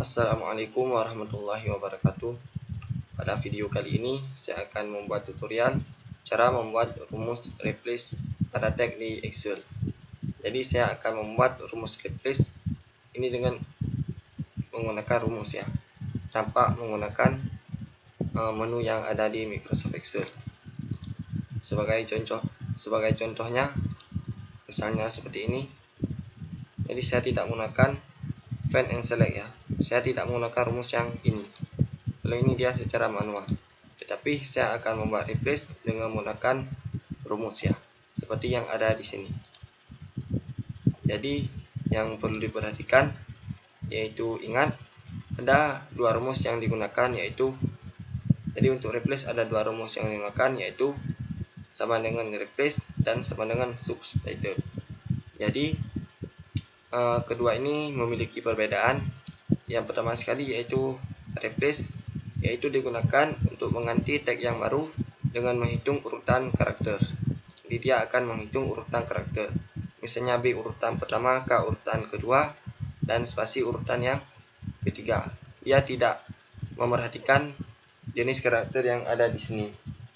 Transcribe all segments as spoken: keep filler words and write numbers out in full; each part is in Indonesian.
Assalamualaikum warahmatullahi wabarakatuh. Pada video kali ini saya akan membuat tutorial cara membuat rumus replace pada tag di Excel. Jadi saya akan membuat rumus replace ini dengan menggunakan rumus ya, tanpa menggunakan uh, menu yang ada di Microsoft Excel. Sebagai contoh, sebagai contohnya, misalnya seperti ini. Jadi saya tidak menggunakan find and select ya. Saya tidak menggunakan rumus yang ini. Kalau ini dia secara manual. Tetapi saya akan membuat replace dengan menggunakan rumus ya, seperti yang ada di sini. Jadi yang perlu diperhatikan yaitu ingat ada dua rumus yang digunakan, yaitu jadi untuk replace ada dua rumus yang digunakan, yaitu sama dengan replace dan sama dengan substitute. Jadi uh, kedua ini memiliki perbedaan. Yang pertama sekali yaitu replace, yaitu digunakan untuk mengganti tag yang baru dengan menghitung urutan karakter. Jadi dia akan menghitung urutan karakter. Misalnya B urutan pertama, K urutan kedua, dan spasi urutan yang ketiga. Dia tidak memerhatikan jenis karakter yang ada di sini.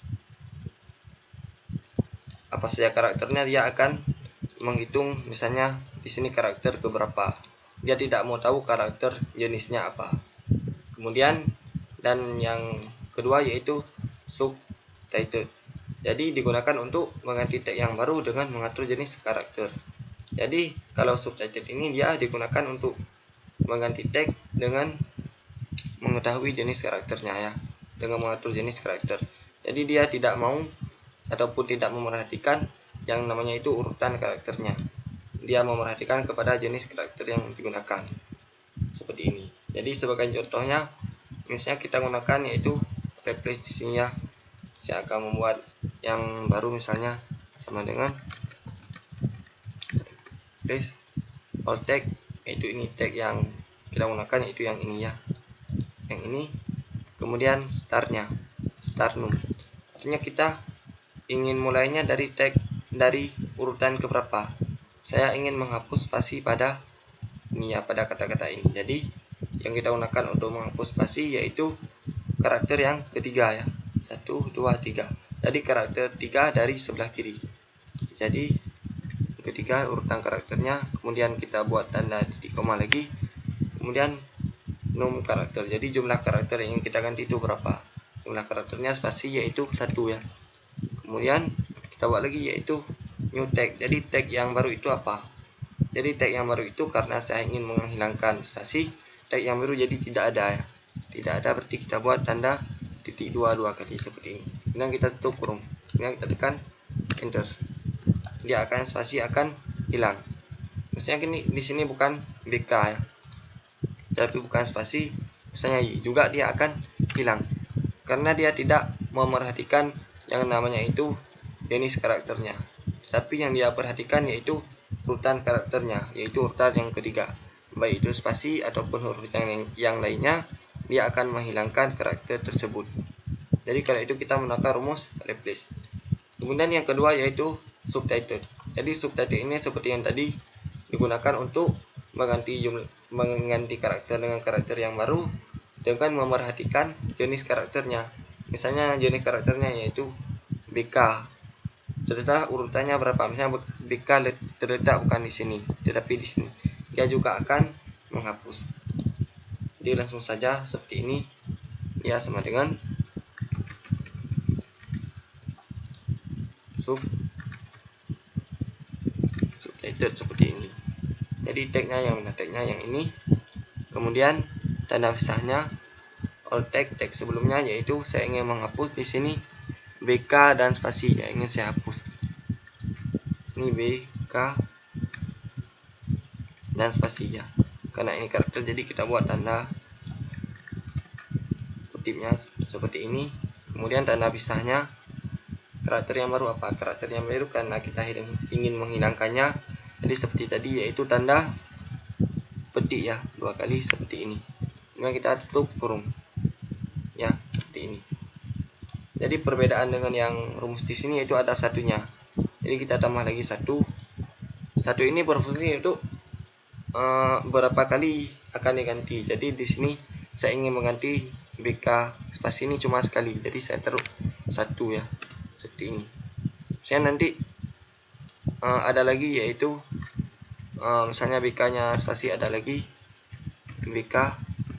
Apa saja karakternya, dia akan menghitung misalnya di sini karakter keberapa. Dia tidak mau tahu karakter jenisnya apa. Kemudian dan yang kedua yaitu substitute. Jadi digunakan untuk mengganti tag yang baru dengan mengatur jenis karakter. Jadi kalau substitute ini dia digunakan untuk mengganti tag dengan mengetahui jenis karakternya ya, dengan mengatur jenis karakter. Jadi dia tidak mau ataupun tidak memerhatikan yang namanya itu urutan karakternya. Dia memerhatikan kepada jenis karakter yang digunakan. Seperti ini. Jadi sebagai contohnya, misalnya kita gunakan yaitu replace di sini ya. Saya akan membuat yang baru misalnya sama dengan replace all tag, yaitu ini tag yang kita gunakan yaitu yang ini ya. Yang ini. Kemudian startnya, start num. Artinya kita ingin mulainya dari tag dari urutan keberapa. Saya ingin menghapus spasi pada ini ya, pada kata-kata ini. Jadi yang kita gunakan untuk menghapus spasi yaitu karakter yang ketiga ya. Satu, dua, tiga. Jadi karakter tiga dari sebelah kiri. Jadi yang ketiga urutan karakternya. Kemudian kita buat tanda titik koma lagi. Kemudian num karakter. Jadi jumlah karakter yang kita ganti itu berapa? Jumlah karakternya spasi yaitu satu ya. Kemudian kita buat lagi yaitu new tag. Jadi tag yang baru itu apa? Jadi tag yang baru itu karena saya ingin menghilangkan spasi, tag yang baru jadi tidak ada ya. Tidak ada berarti kita buat tanda titik dua dua kali seperti ini. Kemudian kita tutup kurung. Kemudian kita tekan enter. Dia akan spasi akan hilang. Misalnya gini, di sini bukan B K ya. Tapi bukan spasi, misalnya Y, juga dia akan hilang. Karena dia tidak memerhatikan yang namanya itu jenis karakternya. Tapi yang dia perhatikan yaitu urutan karakternya, yaitu urutan yang ketiga. Baik itu spasi ataupun huruf yang, yang lainnya, dia akan menghilangkan karakter tersebut. Jadi kalau itu kita menggunakan rumus replace. Kemudian yang kedua yaitu substitute. Jadi substitute ini seperti yang tadi digunakan untuk mengganti jumlah, mengganti karakter dengan karakter yang baru dengan memerhatikan jenis karakternya. Misalnya jenis karakternya yaitu B K. Terserah urutannya berapa. Misalnya B K terletak bukan di sini, tetapi di sini. Dia juga akan menghapus. Jadi langsung saja seperti ini. Ya sama dengan sub subtitle seperti ini. Jadi tagnya yang mana? Tagnya yang ini. Kemudian tanda pisahnya all tag tag sebelumnya yaitu saya ingin menghapus di sini B K dan spasi yang ingin saya hapus. Ini B K dan spasi ya. Karena ini karakter jadi kita buat tanda kutipnya seperti ini. Kemudian tanda pisahnya karakter yang baru apa? Karakter yang baru karena kita ingin menghilangkannya. Jadi seperti tadi yaitu tanda petik ya, dua kali seperti ini. Kemudian kita tutup kurung. Ya, seperti ini. Jadi perbedaan dengan yang rumus di sini itu ada satunya. Jadi kita tambah lagi satu. Satu ini berfungsi untuk uh, berapa kali akan diganti. Jadi di sini saya ingin mengganti B K spasi ini cuma sekali, jadi saya taruh satu ya, seperti ini. Saya nanti uh, ada lagi yaitu uh, misalnya B K nya spasi ada lagi, B K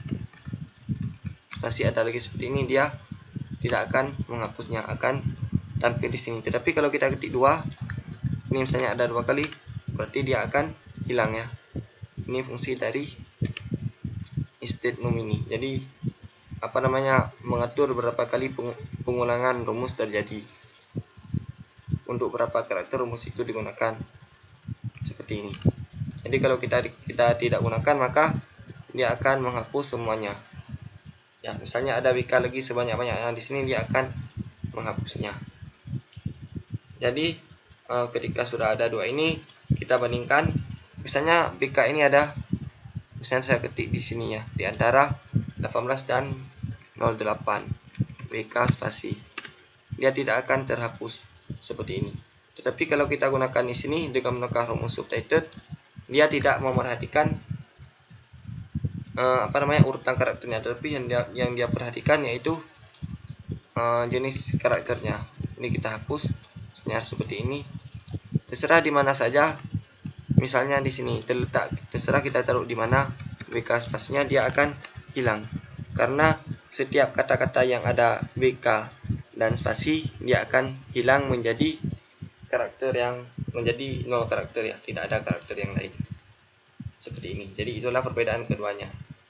spasi ada lagi seperti ini, dia tidak akan menghapusnya, akan tampil di sini. Tetapi kalau kita ketik dua, ini misalnya ada dua kali, berarti dia akan hilang ya. Ini fungsi dari state num ini. Jadi apa namanya, mengatur berapa kali pengulangan rumus terjadi, untuk berapa karakter rumus itu digunakan, seperti ini. Jadi kalau kita kita tidak gunakan, maka dia akan menghapus semuanya. Ya, misalnya ada B K lagi sebanyak-banyaknya di sini, dia akan menghapusnya. Jadi eh, ketika sudah ada dua ini, kita bandingkan. Misalnya B K ini ada, misalnya saya ketik di sini ya, di antara delapan belas dan nol delapan, B K spasi, dia tidak akan terhapus seperti ini. Tetapi kalau kita gunakan di sini dengan menggunakan rumus subtitled, dia tidak memerhatikan uh, apa namanya urutan karakternya, tetapi yang dia yang dia perhatikan yaitu uh, jenis karakternya. Ini kita hapus senyar seperti ini. Terserah di mana saja, misalnya di sini terletak, terserah kita taruh di mana B K spasinya, dia akan hilang karena setiap kata-kata yang ada B K dan spasi dia akan hilang menjadi karakter yang menjadi nol karakter ya, tidak ada karakter yang lain, seperti ini. Jadi itulah perbedaan keduanya.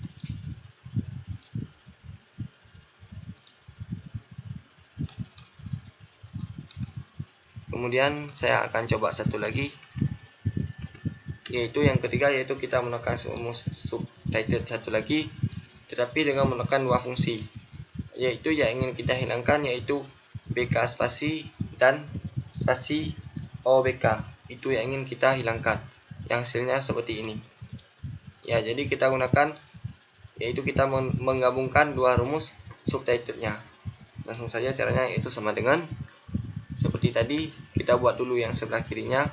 Kemudian saya akan coba satu lagi, yaitu yang ketiga, yaitu kita menekan rumus subtitled satu lagi, tetapi dengan menekan dua fungsi, yaitu yang ingin kita hilangkan yaitu B K spasi dan spasi O B K. Itu yang ingin kita hilangkan, yang hasilnya seperti ini ya. Jadi kita gunakan, yaitu kita menggabungkan dua rumus subtitled-nya. Langsung saja caranya, yaitu sama dengan seperti tadi. Kita buat dulu yang sebelah kirinya.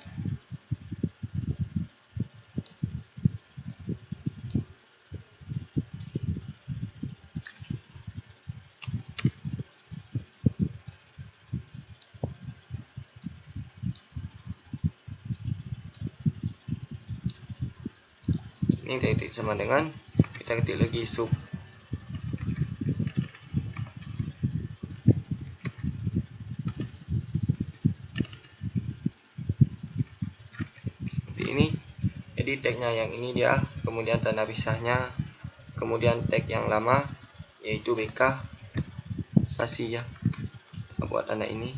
Ini kita ketik sama dengan, kita ketik lagi sub seperti ini. Jadi tagnya yang ini dia, kemudian tanda pisahnya, kemudian tag yang lama yaitu B K spasi ya, kita buat tanda ini,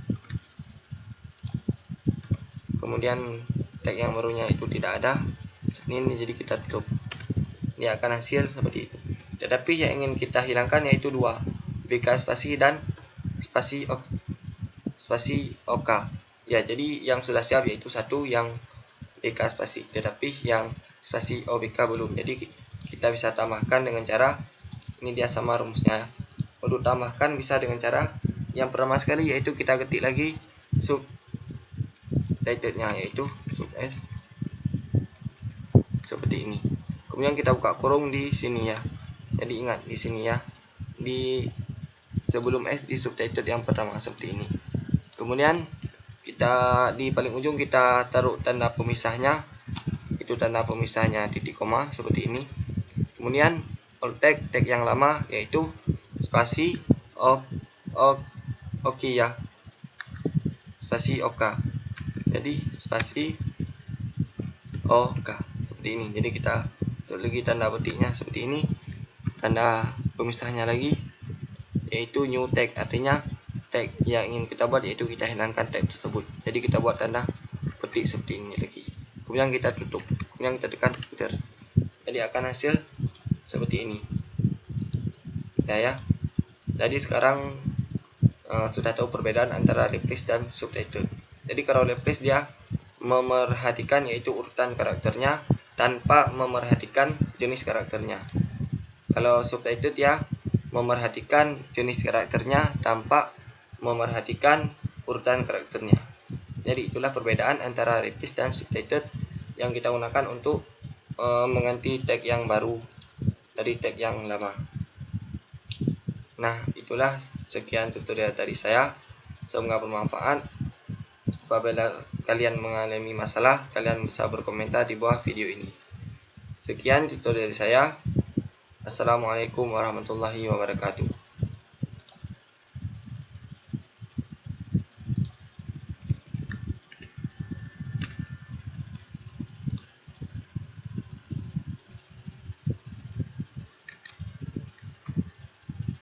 kemudian tag yang barunya itu tidak ada seperti ini, jadi kita tutup. Dia akan hasil seperti ini. Tetapi yang ingin kita hilangkan yaitu dua, B K spasi dan spasi o, spasi OK ya. Jadi yang sudah siap yaitu satu yang B K spasi, tetapi yang spasi O B K belum. Jadi kita bisa tambahkan dengan cara ini, dia sama rumusnya. Untuk tambahkan bisa dengan cara yang pertama sekali, yaitu kita ketik lagi sub titlenya, yaitu sub S seperti ini. Kemudian kita buka kurung di sini ya. Jadi ingat di sini ya, di sebelum S di subtitled yang pertama seperti ini. Kemudian kita di paling ujung kita taruh tanda pemisahnya, itu tanda pemisahnya titik koma seperti ini. Kemudian alt tag tag yang lama yaitu spasi o o oke ya, spasi OK. Jadi spasi OK seperti ini. Jadi kita tulis lagi tanda petiknya seperti ini, tanda pemisahnya lagi yaitu new tag, artinya tag yang ingin kita buat yaitu kita hilangkan tag tersebut. Jadi kita buat tanda petik seperti ini lagi, kemudian kita tutup, kemudian kita tekan enter. Jadi akan hasil seperti ini ya ya. Jadi sekarang uh, sudah tahu perbedaan antara replace dan subtitled. Jadi kalau replace dia memerhatikan yaitu urutan karakternya tanpa memerhatikan jenis karakternya. Kalau subtitled ya memerhatikan jenis karakternya tanpa memerhatikan urutan karakternya. Jadi itulah perbedaan antara replace dan subtitled yang kita gunakan untuk uh, mengganti tag yang baru dari tag yang lama. Nah, itulah sekian tutorial dari saya. Semoga bermanfaat. Apabila kalian mengalami masalah, kalian bisa berkomentar di bawah video ini. Sekian tutorial dari saya. Assalamualaikum warahmatullahi wabarakatuh.